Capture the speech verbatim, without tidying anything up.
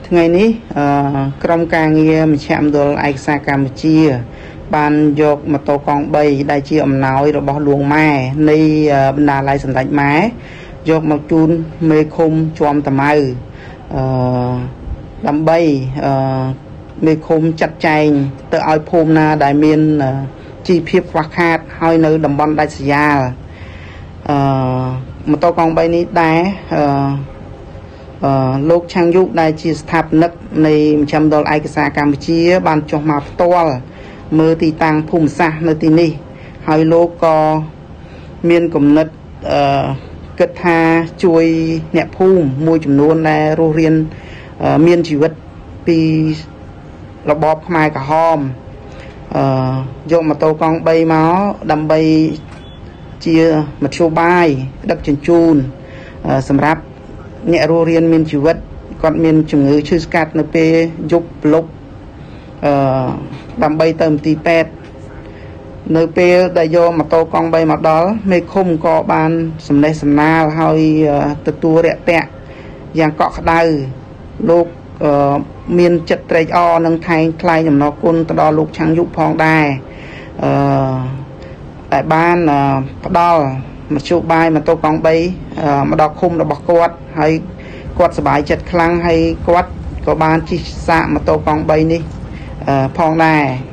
ថ្ងៃនេះក្រុមការងារមជ្ឈមណ្ឌលឯកសារកម្ពុជាបានយកម៉ូតូកង់បីដែលជាអំណោយរបស់លួងម៉ែនៃបណ្ណាល័យសម្ដេចម៉ែយកមកជូនមេឃុំជាំតាម៉ៅអឺដើម្បីអឺមេឃុំចាត់ចែងទៅឲ្យភូមិណាដែលមានជីវភាពខ្វះខាតហើយនៅតំបន់ដាច់ស្រយាលអឺម៉ូតូកង់បីនេះដែរអឺអឺលោកឆាំងយុដែលជាស្ថាបនិកនៃមជ្ឈមណ្ឌលឯកសារកម្ពុជាបានចុះមកផ្ទាល់មើលទីតាំងភូមិសាស្ត្រនៅទីនេះហើយលោកក៏មានគំនិតអឺគិតថាជួយអ្នកភូមិមួយចំនួនដែលរស់រានមានជីវិតពីរបបខ្មែរក្រហមអឺយកម៉ូតូកង់បីមកដើម្បីជាមធ្យោបាយដឹកជញ្ជូនសម្រាប់អ្នករស់រានមានជីវិតគាត់មានជំងឺឈឺស្កាត់នៅពេលយប់លប់អឺដើម្បីទៅមន្ទីរពេទ្យនៅពេលដែលយកម៉ូតូកង់បីមកដល់មេឃុំក៏បានសំណេះសំណាលហើយទទួលរាក់ទាក់យ៉ាងកក់ក្ដៅលោកមានចិត្តត្រេកអរនឹងថែងថ្លែងអំណរគុណទៅដល់លោកឆាំងយុផងដែរអឺតែបានផ្ដល់មធ្យោបាយម៉ូតូកង់បីមកដល់ឃុំរបស់គាត់ហើយគាត់សប្បាយចិត្តខ្លាំងហើយគាត់ក៏បានជិះសាកម៉ូតូកង់បីនេះផងដែរ